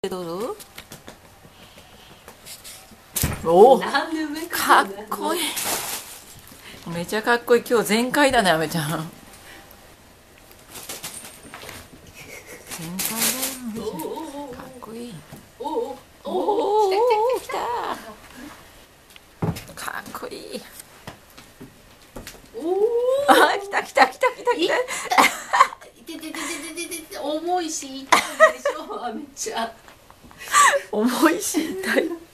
どうぞ。おお、かっこいい。めちゃかっこいい。今日全開だね、あめちゃん。全開だよ、かっこいい。おお、おお、来た。かっこいい。あ、来た来た来た来た来た。 重いし痛いでしょ、あめちゃん。 重いし痛い。